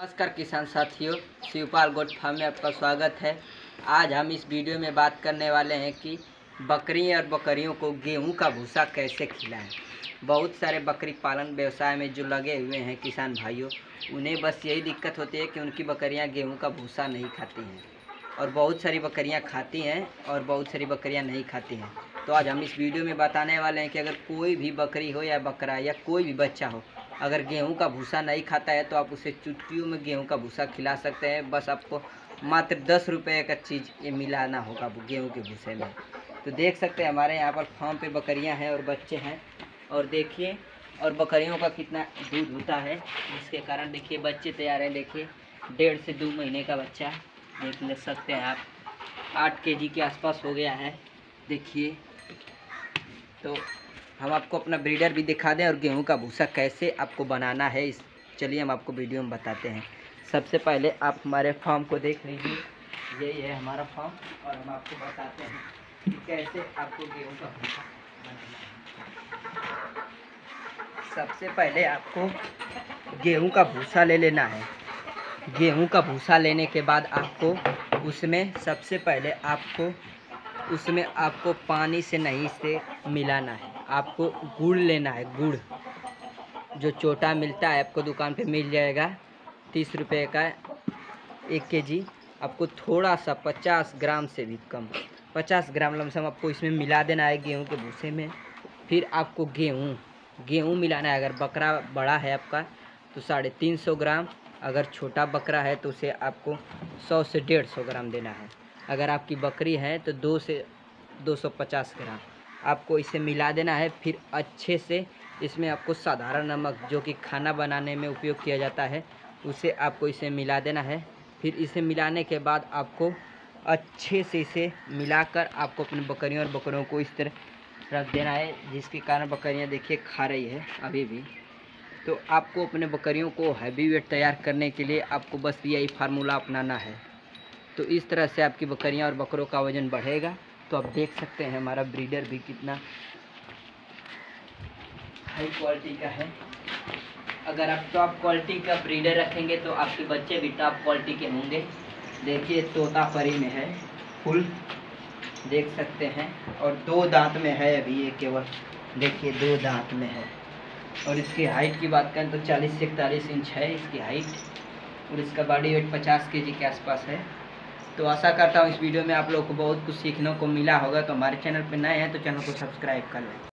नमस्कार किसान साथियों, शिवपाल गोट फार्म में आपका स्वागत है। आज हम इस वीडियो में बात करने वाले हैं कि बकरी और बकरियों को गेहूं का भूसा कैसे खिलाएं। बहुत सारे बकरी पालन व्यवसाय में जो लगे हुए हैं किसान भाइयों, उन्हें बस यही दिक्कत होती है कि उनकी बकरियां गेहूं का भूसा नहीं खाती हैं और बहुत सारी बकरियां खाती हैं और बहुत सारी बकरियां नहीं खाती हैं। तो आज हम इस वीडियो में बताने वाले हैं कि अगर कोई भी बकरी हो या बकरा या कोई भी बच्चा हो, अगर गेहूं का भूसा नहीं खाता है तो आप उसे चुटकियों में गेहूं का भूसा खिला सकते हैं। बस आपको मात्र 10 रुपये का चीज़ ये मिलाना होगा गेहूं के भूसे में। तो देख सकते हैं हमारे यहाँ पर फार्म पे बकरियां हैं और बच्चे हैं, और देखिए और बकरियों का कितना दूध होता है, जिसके कारण देखिए बच्चे तैयार हैं। देखिए 1.5 से 2 महीने का बच्चा देख ले सकते हैं आप, 8 केजी के आसपास हो गया है। देखिए, तो हम आपको अपना ब्रीडर भी दिखा दें और गेहूं का भूसा कैसे आपको बनाना है, इस चलिए हम आपको वीडियो में बताते हैं। सबसे पहले आप हमारे फार्म को देख लीजिए, यही है हमारा फार्म, और हम आपको बताते हैं कि कैसे आपको गेहूं का भूसा बनाना है। सबसे पहले आपको गेहूं का भूसा ले लेना है। गेहूं का भूसा लेने के बाद आपको उसमें सबसे पहले उसमें आपको पानी से नहीं से मिलाना है। आपको गुड़ लेना है, गुड़ जो छोटा मिलता है आपको दुकान पे मिल जाएगा, 30 रुपये का 1 केजी। आपको थोड़ा सा 50 ग्राम से भी कम, 50 ग्राम लमसम आपको इसमें मिला देना है गेहूं के भूसे में। फिर आपको गेहूं मिलाना है। अगर बकरा बड़ा है आपका तो 350 ग्राम, अगर छोटा बकरा है तो उसे आपको 100 से 150 ग्राम देना है। अगर आपकी बकरी है तो 2 से 250 ग्राम आपको इसे मिला देना है। फिर अच्छे से इसमें आपको साधारण नमक जो कि खाना बनाने में उपयोग किया जाता है, उसे आपको इसे मिला देना है। फिर इसे मिलाने के बाद आपको अच्छे से इसे मिलाकर आपको अपनी बकरियों और बकरों को इस तरह रख देना है, जिसके कारण बकरियां देखिए खा रही है अभी भी। तो आपको अपने बकरियों को हैवी वेट तैयार करने के लिए आपको बस यही फार्मूला अपनाना है। तो इस तरह से आपकी बकरियां और बकरों का वज़न बढ़ेगा। तो आप देख सकते हैं हमारा ब्रीडर भी कितना हाई क्वालिटी का है। अगर आप टॉप क्वालिटी का ब्रीडर रखेंगे तो आपके बच्चे भी टॉप क्वालिटी के होंगे। देखिए तोतापरी में है, फुल देख सकते हैं, और 2 दांत में है अभी ये, केवल देखिए 2 दांत में है। और इसकी हाइट की बात करें तो 40 से 41 इंच है इसकी हाइट, और इसका बॉडी वेट 50 केजी के आसपास है। तो आशा करता हूँ इस वीडियो में आप लोगों को बहुत कुछ सीखने को मिला होगा। तो हमारे चैनल पर नए हैं तो चैनल को सब्सक्राइब कर लें।